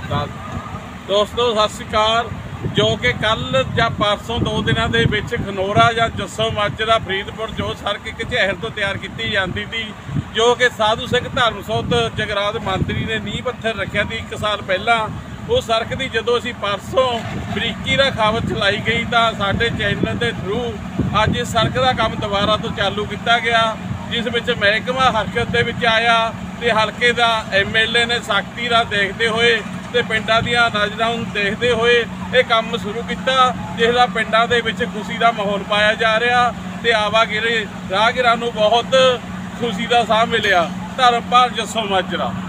दोस्तों सत श्री अकाल। जो कि कल या परसों 2 दिनों के विच खनौरा या जस्सो माजरा फरीदपुर जो सड़क एक झहर तो तैयार की जाती थी, जो कि साधु सिंह धर्मसोत जगरात मंत्री ने नींह पत्थर रखा थी 1 साल पहला। वो सड़क की जो असी परसों बरीकी का खबर चलाई गई तो साडे चैनल के थ्रू अज इस सड़क का काम दोबारा तो चालू किया गया, जिस विच महकमा हरकत दे विच आया तो हल्के का MLA ने सख्ती का देखते हुए ते पिंडां दीआं नज़रां नूं देखते हुए ये काम शुरू किया, जिसदा पिंडां दे विच खुशी का माहौल पाया जा रहा ते आवागिरी राहगीरां नूं बहुत खुशी का साह मिलिया। धर्मपाल जस्सो माजरा।